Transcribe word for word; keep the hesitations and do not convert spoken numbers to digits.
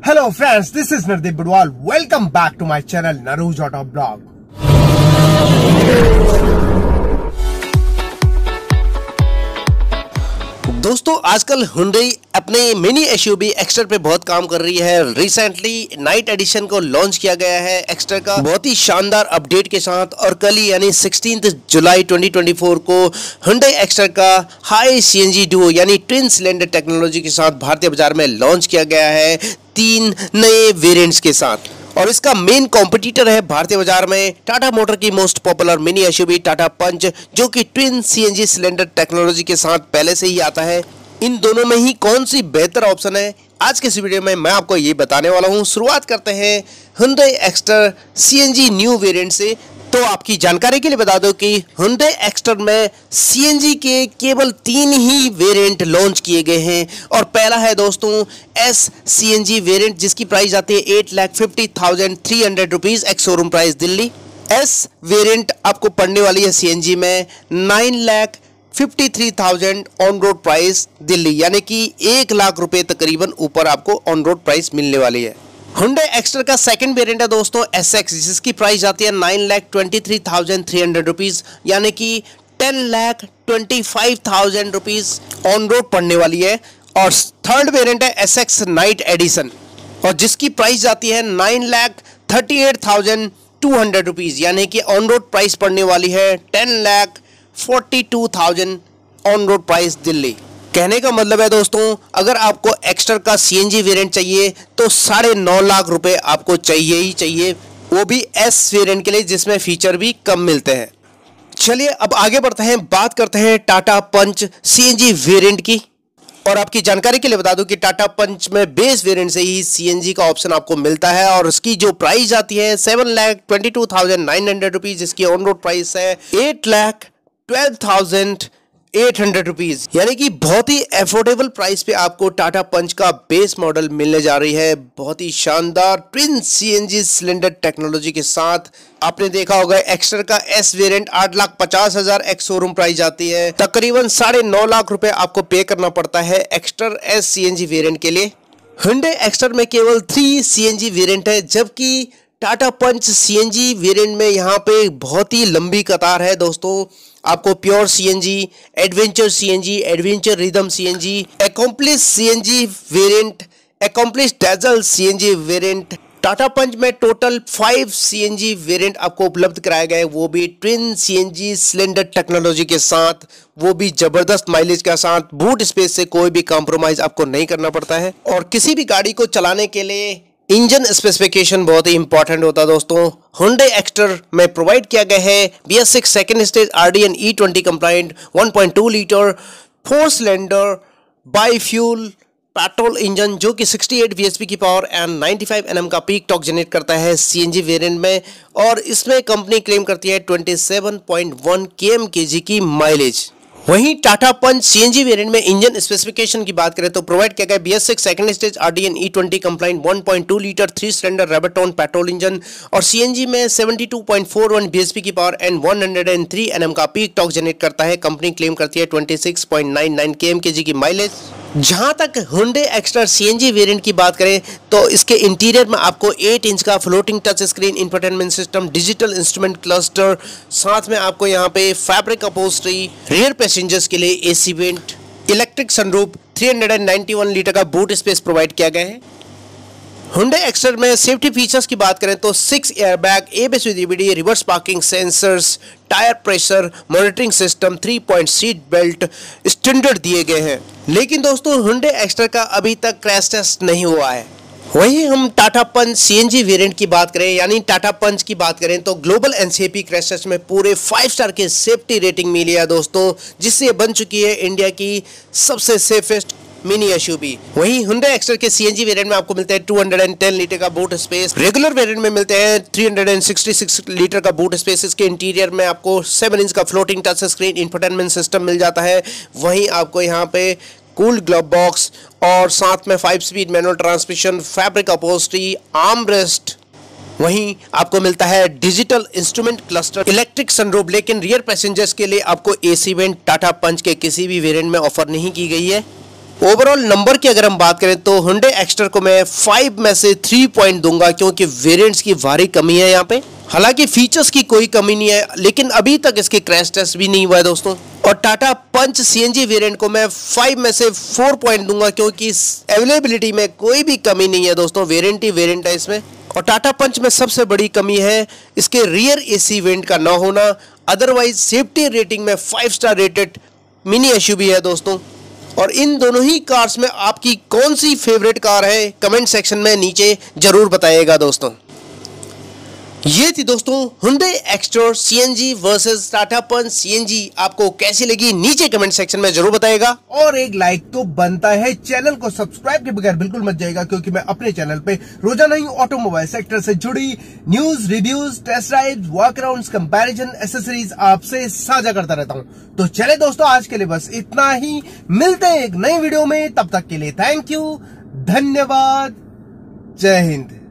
Hello friends, this is Nardeep Budwal. Welcome back to my channel Naruj Auto Blog. दोस्तों आजकल Hyundai अपने mini SUV Exter पे बहुत काम कर रही है। रिसेंटली नाइट एडिशन को लॉन्च किया गया है एक्स्टर का बहुत ही शानदार अपडेट के साथ, और कल ही यानी सोलह जुलाई दो हज़ार चौबीस को Hyundai एक्स्टर का हाई सीएनजी डुओ यानी ट्विन सिलेंडर टेक्नोलॉजी के साथ भारतीय बाजार में लॉन्च किया गया है तीन नए वेरिएंट्स के साथ। और इसका मेन कॉम्पिटिटर है भारतीय बाजार में टाटा मोटर की most popular mini SUV Tata Punch, जो कि ट्विन सीएनजी सिलेंडर टेक्नोलॉजी के साथ पहले से ही आता है। इन दोनों में ही कौन सी बेहतर ऑप्शन है, आज के इस वीडियो में मैं आपको ये बताने वाला हूँ। शुरुआत करते हैं Hyundai Exter CNG new variant से। तो आपकी जानकारी के लिए बता दो कि Hyundai एक्स्टर में सीएनजी के केवल तीन ही वेरिएंट लॉन्च किए गए हैं। और पहला है दोस्तों एस सीएनजी वेरिएंट, जिसकी प्राइस आती है eight lakh fifty thousand three hundred rupees ex showroom price Delhi. S variant आपको पड़ने वाली है सीएनजी में nine lakh fifty three thousand on road price Delhi, यानी कि एक लाख रुपए तकरीबन ऊपर आपको ऑन रोड प्राइस मिलने वाली है। Hyundai एक्स्टर का सेकंड वेरिएंट है दोस्तों एस एक्स, जिसकी प्राइस आती है nine lakh twenty three thousand three hundred rupees, यानी कि ten lakh twenty five thousand rupees on road पड़ने वाली है। और थर्ड वेरिएंट है एस एक्स नाइट एडिशन, और जिसकी प्राइस आती है nine lakh thirty eight thousand two hundred rupees, यानी कि ऑन रोड प्राइस पड़ने वाली है ten lakh forty two thousand on road price Delhi. कहने का मतलब है दोस्तों, अगर आपको एक्स्टर का सीएनजी वेरिएंट चाहिए तो साढ़े नौ लाख रुपए आपको चाहिए ही चाहिए, वो भी एस वेरिएंट के लिए जिसमें फीचर भी कम मिलते हैं। चलिए अब आगे बढ़ते हैं, बात करते हैं टाटा पंच सीएनजी वेरिएंट की। और आपकी जानकारी के लिए बता दूं कि टाटा पंच में बेस वेरिएंट से ही सीएनजी का ऑप्शन आपको मिलता है, और उसकी जो प्राइस आती है seven lakh twenty two thousand nine hundred rupees, जिसकी ऑन रोड प्राइस है eight lakh twelve thousand eight hundred rupees, यानी कि बहुत ही अफोर्डेबल प्राइस पे आपको टाटा पंच का बेस मॉडल मिलने जा रही है। बहुत ही शानदार ट्विन सीएनजी सिलेंडर टेक्नोलॉजी के साथ। आपने देखा होगा एक्स्टर का एस वेरिएंट आठ लाख पचास हजार एक्स शोरूम प्राइस आती है, तकरीबन साढ़े नौ लाख रुपए आपको पे करना पड़ता है एक्स्टर एस सीएनजी वेरिएंट के लिए। Hyundai एक्स्टर में केवल थ्री सीएनजी वेरिएंट है, जबकि टाटा पंच सीएनजी वेरिएंट में यहाँ पे बहुत ही लंबी कतार है दोस्तों। आपको pure CNG, adventure CNG, adventure rhythm CNG, accomplished CNG variant, accomplished dazzle CNG variant. Tata Punch में टोटल फाइव सीएनजी वेरिएंट आपको उपलब्ध कराया गया है, वो भी ट्विन सीएनजी सिलेंडर टेक्नोलॉजी के साथ, वो भी जबरदस्त माइलेज के साथ। बूट स्पेस से कोई भी कॉम्प्रोमाइज आपको नहीं करना पड़ता है। और किसी भी गाड़ी को चलाने के लिए इंजन स्पेसिफिकेशन बहुत ही इंपॉर्टेंट होता है दोस्तों। Hyundai एक्स्टर में प्रोवाइड किया गया है B S six second stage RD and E twenty compliant one point two litre four cylinder bi fuel petrol engine, जो कि सिक्सटी एट बीएचपी की power and ninety five Nm का peak torque generate करता है CNG variant में। और इसमें company claim करती है twenty seven point one km kg की माइलेज। वहीं टाटा पंच सीएनजी वेरिएंट में इंजन स्पेसिफिकेशन की बात करें तो प्रोवाइड किया गया B S six second stage RD and E twenty compliant one point two litre three cylinder revotron petrol engine, और सीएनजी में seventy two point four one BHP की power and one hundred three Nm का peak torque generate करता है। Company claim करती है twenty six point nine nine km kg की mileage. जहां तक Hyundai एक्स्टर सीएनजी वेरिएंट की बात करें तो इसके इंटीरियर में आपको एट इंच का floating touch screen infotainment system, digital instrument cluster, साथ में आपको यहां पे फैब्रिक अपहोल्स्ट्री, रियर पैसेंजर्स के लिए AC vent, electric sunroof, three hundred ninety one litre का बूट स्पेस प्रोवाइड किया गया है। Hyundai एक्स्टर में सेफ्टी फीचर्स की बात करें तो six airbag, ABS with EBD, reverse parking sensors, tyre pressure monitoring system, three point seat belt standard दिए गए हैं। लेकिन दोस्तों Hyundai एक्स्टर का अभी तक क्रैश टेस्ट नहीं हुआ है। वहीं हम टाटा पंच सीएनजी वेरिएंट की बात करें यानी टाटा पंच की बात करें तो ग्लोबल एनसीएपी क्रैश टेस्ट में पूरे फाइव स्टार की सेफ्टी रेटिंग मिली है दोस्तों, जिससे ये बन चुकी है इंडिया की सबसे सेफेस्ट मिनी एसयूवी। वहीं Hyundai एक्स्टर के सीएनजी वेरिएंट में आपको मिलता है टू हंड्रेड टेन लीटर का बूट स्पेस, रेगुलर वेरिएंट में मिलते हैं three hundred sixty six litre का बूट स्पेस। इसके इंटीरियर में आपको सेवन इंच का floating touch screen infotainment system मिल जाता है। वहीं आपको यहाँ पे कूल ग्लव बॉक्स और साथ में five speed manual transmission, fabric upholstery, arm rest. वहीं आपको मिलता है digital instrument cluster, electric sunroof. लेकिन रियर पैसेंजर्स के लिए आपको एसी वेंट टाटा पंच के किसी भी वेरिएंट में ऑफर नहीं की गई है। ओवरऑल नंबर की अगर हम बात करें तो Hyundai Exter को मैं फाइव में से थ्री पॉइंट दूंगा, क्योंकि वेरिएंट्स की भारी कमी है यहाँ पे। हालांकि फीचर्स की कोई कमी नहीं है, लेकिन अभी तक इसके क्रैश टेस्ट भी नहीं हुआ है दोस्तों। और टाटा पंच सीएनजी वेरिएंट को मैं फाइव में से फोर पॉइंट दूंगा, क्योंकि अवेलेबिलिटी में कोई भी कमी नहीं है दोस्तों, वेरिएंट ही वेरिएंट है इसमें। और टाटा पंच में सबसे बड़ी कमी है इसके रियर एसी वेंट का ना होना, अदरवाइज सेफ्टी रेटिंग में five star rated mini SUV है दोस्तों। और इन दोनों ही कार्स में आपकी कौन सी फेवरेट कार है, कमेंट सेक्शन में नीचे जरूर बताइएगा दोस्तों। ये थी दोस्तों Hyundai Exter CNG versus Tata Punch CNG. आपको कैसी लगी नीचे कमेंट सेक्शन में जरूर बताइएगा। और एक लाइक तो बनता है, चैनल को सब्सक्राइब के बगैर बिल्कुल मत जाइएगा, क्योंकि मैं अपने चैनल पे रोजाना ही ऑटोमोबाइल सेक्टर से जुड़ी news, reviews, test drive, walkarounds, comparison, accessories आपसे साझा करता रहता हूं। तो चले दोस्तों, आज के लिए बस इतना ही। मिलते हैं एक नई वीडियो में, तब तक के लिए थैंक यू, धन्यवाद, जय हिंद।